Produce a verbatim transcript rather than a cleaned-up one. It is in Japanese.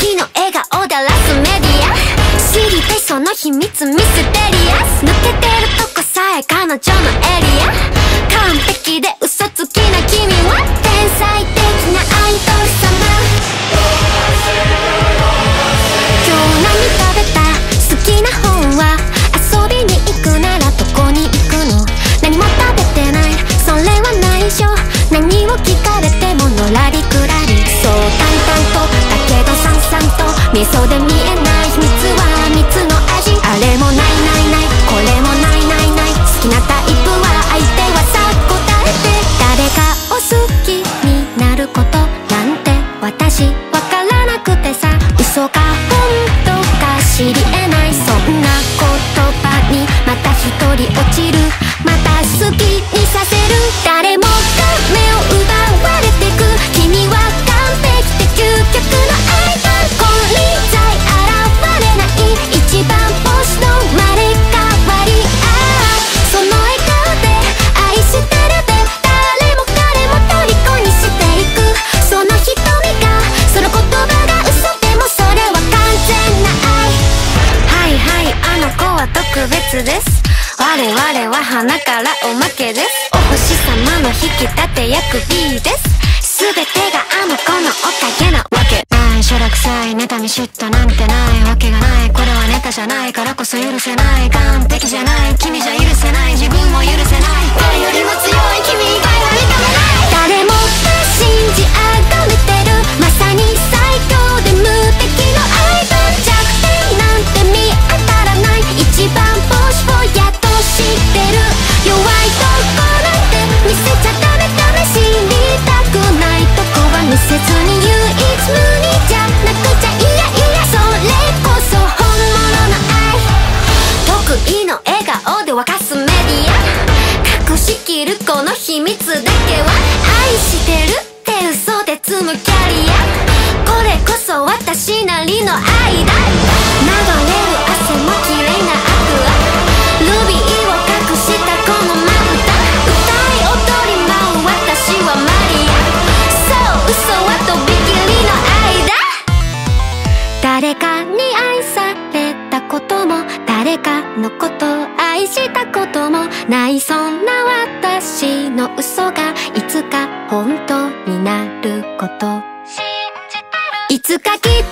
時の笑顔だらすメディア。知りたいその秘密ミステリアス。抜けてるとこさえ彼女のエリア。完璧で嘘つきな君は天才的なアイドル様。今日何食べた？好きな本は？遊びに行くならどこに行くの？何も食べてない、それは内緒。何を聞かれてものらりくらり。そう淡々とだけどさんさんと味噌で見えない秘密は蜜の味。あれもないないない、これもないないない。好きなタイプは相手はさ答えて。誰かを好きになることなんて私わからなくてさ。嘘か本当か知り得ない、そんな言葉にまた一人落ちる。また好きにさせる。誰もが目を奪われてく。君は完璧で究極のアイドル。金輪際現れない一番星の生まれ変わり。ああその笑顔で愛してるで誰も彼も虜にしていく。その瞳がその言葉が嘘でもそれは完全な愛。はいはい、あの子は特別です。我々は花からおまけです。お星様の引き立て役 B です。全てがあの子のおかげなわけない。しょらくさい妬み嫉妬なんてないわけがない。これはネタじゃないからこそ許せない。完璧じゃない君じゃ許せない。自分も許せない。誰よりも強い君以外は認めない。誰もが信じあがめてる。まさに最強で無敵のアイドル。弱点なんて見当たらない。一番星をやっと知ってる。弱いとこなんて見せちゃダメダメ。知りたくないとこは見せずに唯一無二じゃなくちゃ。いやいやそれこそ本物の愛。得意の笑顔で沸かすメディア。隠しきるこの秘密だけは愛してるって嘘で積むキャリア。これこそ私なりの愛だ。流れる汗も綺麗なアクア。ルビーを隠したこのまぶた。歌い踊り舞う私はマリア。そう嘘はとびきりの愛だ。誰かに愛されたことも誰かのことを愛したこともない。そんな私の嘘がいつか本当になることいつかきっ